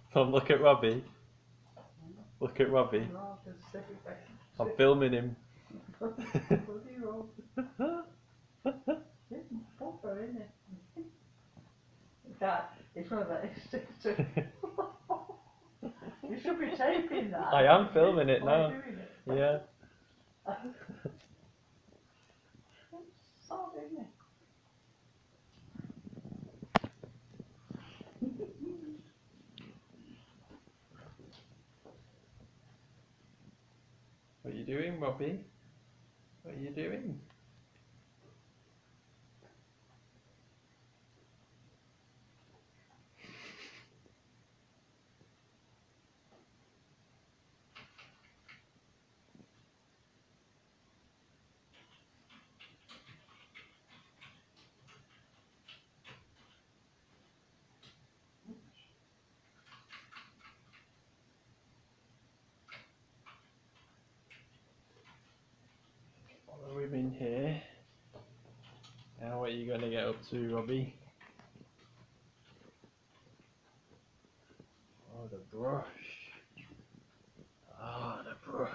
Tom, look at Robbie. Look at Robbie. I'm filming him. It's one of those. You should be taping that. I am filming it now. Yeah. It's hard, isn't it? What are you doing, Robbie? What are you doing? Follow him in here. Now what are you going to get up to, Robbie? Oh, the brush. Ah, the brush.